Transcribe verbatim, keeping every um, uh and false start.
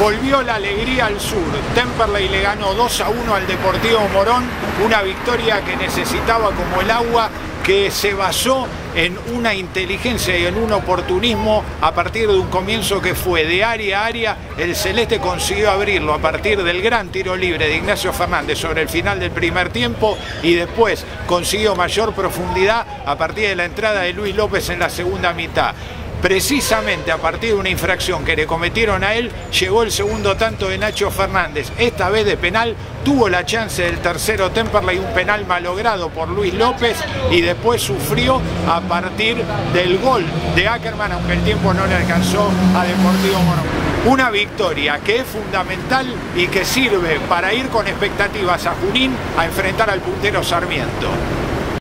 volvió la alegría al sur. Temperley le ganó dos a uno al Deportivo Morón, una victoria que necesitaba como el agua, que se basó en una inteligencia y en un oportunismo a partir de un comienzo que fue de área a área. El celeste consiguió abrirlo a partir del gran tiro libre de Ignacio Fernández sobre el final del primer tiempo y después consiguió mayor profundidad a partir de la entrada de Luis López en la segunda mitad. Precisamente a partir de una infracción que le cometieron a él, llegó el segundo tanto de Nacho Fernández, esta vez de penal. Tuvo la chance del tercero Temperley, un penal malogrado por Luis López, y después sufrió a partir del gol de Ackerman, aunque el tiempo no le alcanzó a Deportivo Morón. Una victoria que es fundamental y que sirve para ir con expectativas a Junín a enfrentar al puntero Sarmiento.